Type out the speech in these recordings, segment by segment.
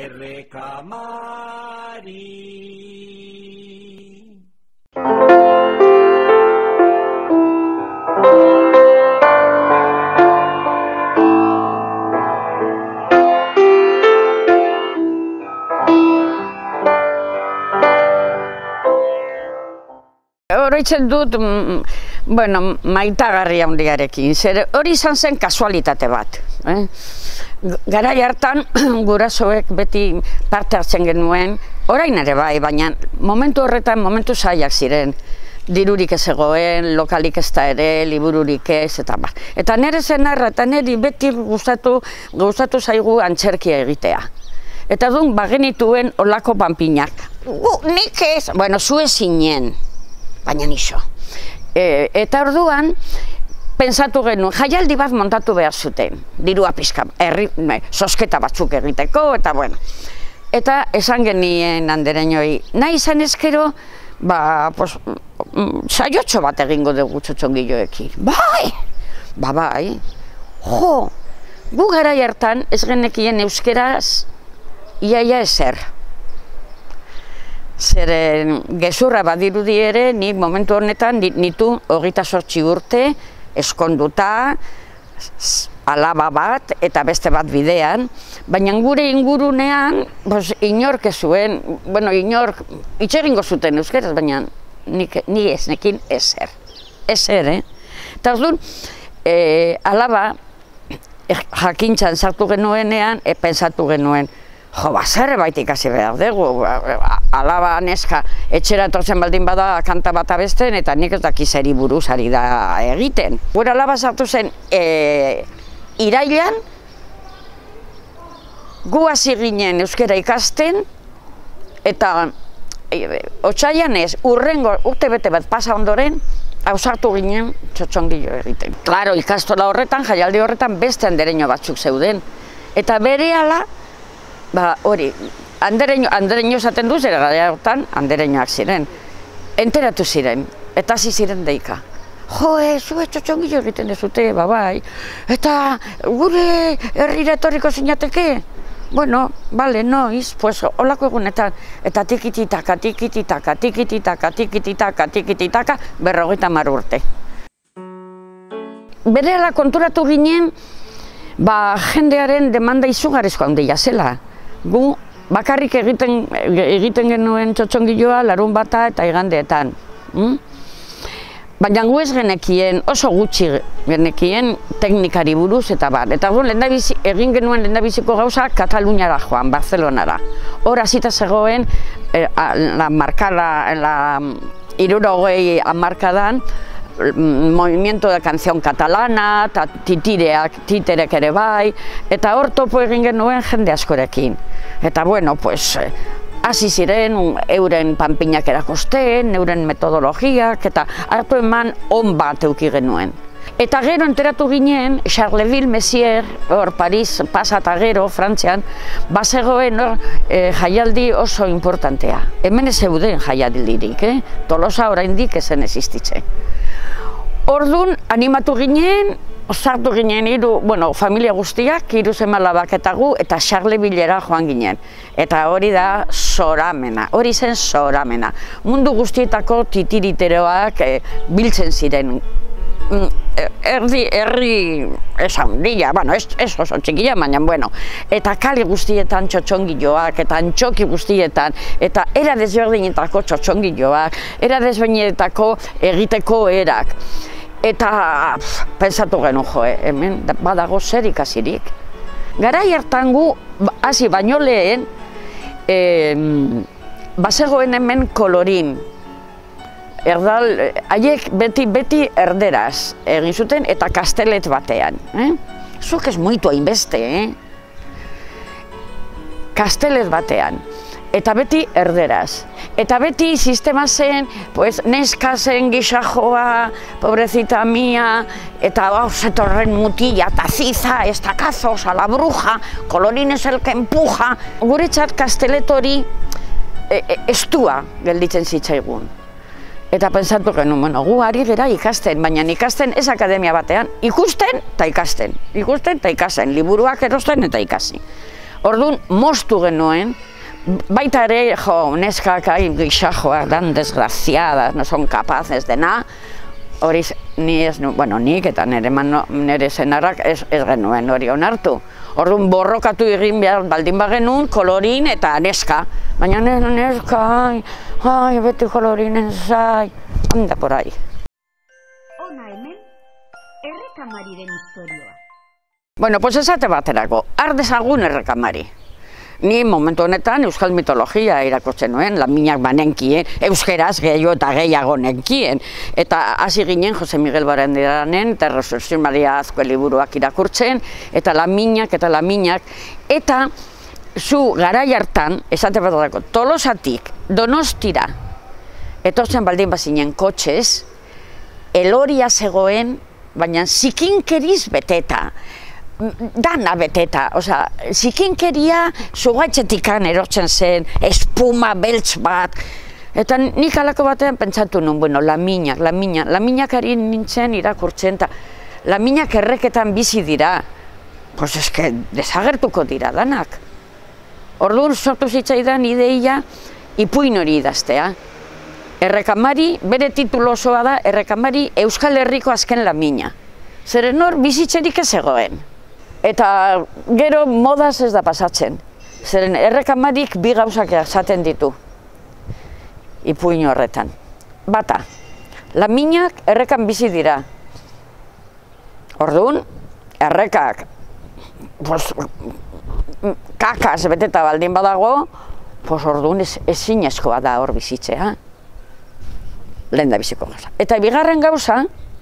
errekamari. Oroitzen dut, maitagarri handiarekin, zer hori izan zen kasualitate bat. Garai hartan, gurasoek beti parte hartzen genuen, orain ere bai, baina momentu horretan, momentu zailak ziren. Dirurik ez egoen, lokalik ez da ere, libururik ez, eta ba. Eta nire zenarra, eta niri beti gustatu zaigu antzerkia egitea. Eta dun, bagenituen olako panpinak. Nik ez, bueno, zu ezinen. Baina nixo. Eta orduan, pentsatu genuen, jaialdi bat montatu behar zuten, dirua pizka, sosketa batzuk egiteko, eta bueno. Eta esan genien andereñoi, nahi izan ezkero, saiotxo bat egingo dugu txotxongiloekin. Bai! Bai. Jo, gu garai hartan ez genekien euskeraz iaia ezer. Zeren gezurra badirudi ere, nik momentu honetan nitu 28 urte, eskonduta, alaba bat eta beste bat bidean, baina gure ingurunean inork ez zuen, inork itxegingo zuten euskeraz, baina ni ez nekin ezer. Ezer, Eta orduan, alaba jakintzan sartu genuenean, pensatu genuen, jo, zerbait ikasi behar dugu, alaba neska etxera etortzen baldin bada kanta bat abesten eta nik ez daki zeri buruz ari da egiten. Gure alaba sartu zen irailan, gu hasi ginen euskara ikasten eta otsailean ez, urte bete bat pasa ondoren, ausartu ginen txotxongilo egiten. Klaro, ikastola horretan, jaialdi horretan beste andereño batzuk zeuden. Eta berehala, hori, andereño esaten du, zera gara hortan, andereñoak ziren. Enteratu ziren, eta hasi ziren deika. Jo, zu txotxongilo egiten dezute, bai. Eta gure herrira etorriko zinateke? Bueno, bale, noiz, pues, holako egunetan. Eta tikititaka, tikititaka, tikititaka, tikititaka, tikititaka, 50 urte. Berehala konturatu ginen, jendearen demanda izugarrizko handia zela. Gu bakarrik egiten genuen txotxongiloa larunbata eta igandeetan. Baina gu ez genekien, oso gutxi genekien teknikari buruz eta bar. Eta egin genuen lehendabiziko gauza Kataluniara joan, Barcelonara. Hor hasita zegoen, la 60 hamarkadan, movimiento de canción catalana, titerek ere bai, eta hor topo egin genuen jende askorekin. Eta bueno, pues, hasi ziren euren panpinak erakosten, euren metodologiak, eta hartu eman on bat euki genuen. Eta gero enteratu ginen, Charleville Messier, hor Paris pasa eta gero, Frantzian, bazegoen jaialdi oso importantea. Hemen ez zeuden jaialdirik, Tolosa oraindik ezen existitzen. Orduan, animatu ginen, sartu ginen familia guztiak, 3 seme-alabak eta gu, eta Charlevillera joan ginen. Eta hori da zoramena, hori zen zoramena. Mundu guztietako titiriteroak biltzen ziren. Herri esaundila, ez oso txikila, baina, bueno. Eta kali guztietan txotxongiloak, eta antxoki guztietan, eta era desberdinetako txotxongiloak, era desberdinetako egiteko erak. Eta pentsatu genuen hemen badago zer ikasirik. Garai hartan gu, hasi baino lehen, bazegoen hemen kolorin. Haiek beti erderaz egin zuten eta kastelet batean. Zuk ez muitu hainbeste, Kastelet batean. Eta beti erderaz. Eta beti sistema zen, neska zen gisajoa, pobrecita mia, eta zetorren mutila, eta ziza, estakazos, a la bruja, colorín es el que empuja. Guretzat kastelet hori estua gelditzen zitzaigun. Eta pentsatu genuen, gu ari gera ikasten, baina ikasten ez akademia batean, ikusten eta ikasten, liburuak erosten eta ikasi. Orduan, moztu genuen, baita ere, neskak gixajoak dan desgraziadas, no son capaces de na, hori nik eta nire senarrak ez genuen hori onartu. Orduan, borrokatu egin behar baldin bagenuen, kolorin eta neska. Baina neska, beti kolorinen zai, handa por ahí. Ona hemen, errekamariren historioa. Bueno, pues esate baterako, dezagun errekamari. Ni momentu honetan euskal mitologia irakurtzen nuen, laminak banenkien, euskeraz gehiago eta gehiago nenkien. Eta hasi ginen Jose Miguel Barandiranen eta Resurrección Maria Azkue liburuak irakurtzen, eta laminak, eta zu garai hartan, esate baterako, Tolosatik, Donostira, etortzen baldin bazinen kotxez, eloria zegoen, baina zikinkeriz beteta. Dana beteta, zikinkeria zugaitxetikan erotzen zen, espuma beltz bat. Eta nik alako batean pentsatu nun, bueno, laminak ari nintzen irakurtzen, eta laminak erreketan bizi dira. Pues eske, desagertuko dira danak. Orduan sortu zitzaidan ideia ipuin hori idaztea. Errekamari, bere titulu osoa da, Errekamari Euskal Herriko azken lamina. Zeren hor bizitzerik ez egoen. Eta gero modaz ez da pasatzen. Zeren errekamarik bi gauzak esaten ditu. Ipuin horretan. Bata, laminak errekan bizi dira. Orduan, errekak kakaz beteta baldin badago, orduan ezinezkoa da hor bizitzea. Lehen da biziko gauza. Eta bigarren gauza,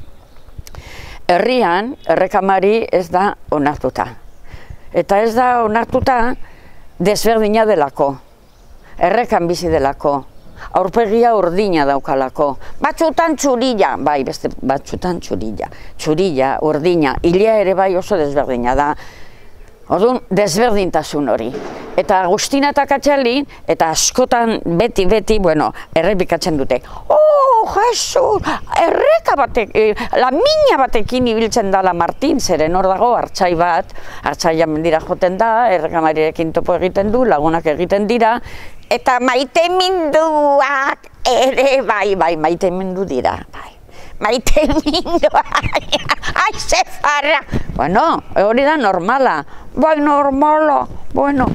herrian errekamari ez da onartuta. Eta ez da onartuta desberdina delako. Errekan bizi delako. Aurpegia urdina daukalako. Batzutan txurilla, bai, beste batzutan txurilla. Txurilla, urdina, ilea ere bai oso desberdina da. Orduan, desberdintasun hori. Eta Agustina eta Katxalin, eta askotan beti, bueno, errepikatzen dute. Oh, Jesus, erreka batek, lamina batekin ibiltzen dala Martin, zeren hor dago hartzai bat, hartzaia mendira joten da, errekamarirekin topo egiten du, lagunak egiten dira, eta maiteminduak ere, bai, maitemindu dira, bai. Maiteminduak, ai, zefarra! Bueno, hori da normala, bai, normala, bueno.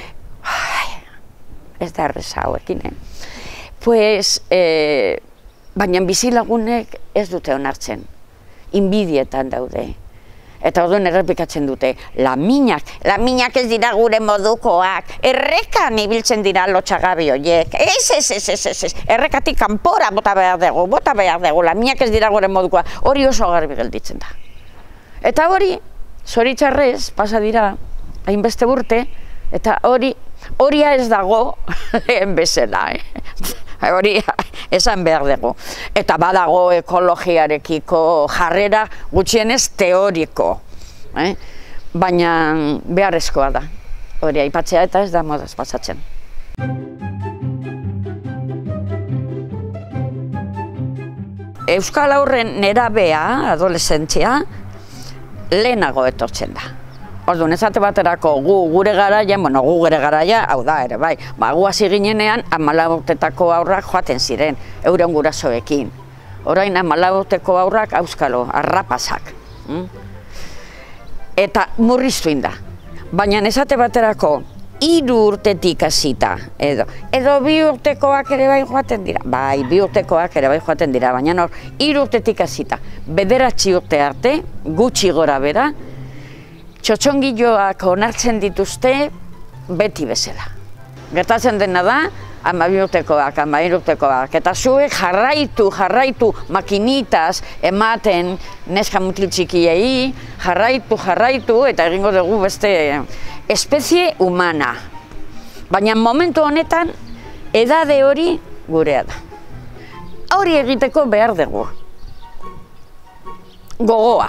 Ez da erreza hauekin, Pues, baina bizilagunek ez dute onartzen, inbidietan daude. Eta orduan errepikatzen dute, laminak ez dira gure modukoak, errekan ibiltzen dira lotxagabi horiek, ez, errekatik kanpora bota behar dugu, laminak ez dira gure modukoak, hori oso garbi gelditzen da. Eta hori, zoritxarrez, pasa dira, hainbeste urte, eta horia ez dago lehen bezala, hori esan behar dugu. Eta badago ekologiarekiko jarrera gutxienez teoriko, baina beharrezkoa da, hori aipatzea eta ez da modaz pasatzen. Euskal haurren nerabea, adoleszentzia, lehenago etortzen da. Orduan, ezate baterako gure garaia, hau da ere, bai, gu hasi ginenean 14 urtetako haurrak joaten ziren, euren gurasoekin. Orain 14 urteko haurrak auskalo, arrapasak. Eta murriztu inda. Baina ezate baterako 3 urtetik hasita, edo 2 urtekoak ere bai joaten dira. Bai, 2 urtekoak ere bai joaten dira, baina 3 urtetik hasita. 9 urte arte, gutxi gora bera, txotxongiloak onartzen dituzte beti bezala. Gertatzen dena da, 12 urtekoak, 13 urtekoak, eta zuek jarraitu makinitaz ematen neska mutil txikiei, jarraitu, eta egingo dugu beste espezie humana. Baina momentu honetan, edade hori gurea da. Hori egiteko behar dugu. Gogoa.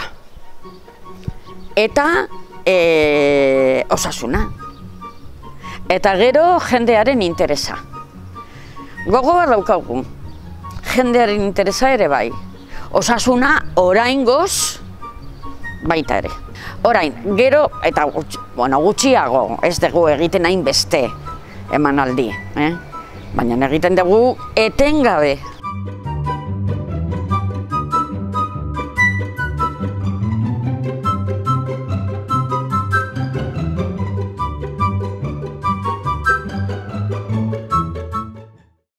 Eta osasuna. Eta gero jendearen interesa. Gogoa daukagu. Jendearen interesa ere bai. Osasuna oraingoz baita ere. Orain, gero, eta gutxiago, ez dugu egiten hainbeste emanaldi, baina egiten dugu etengabe.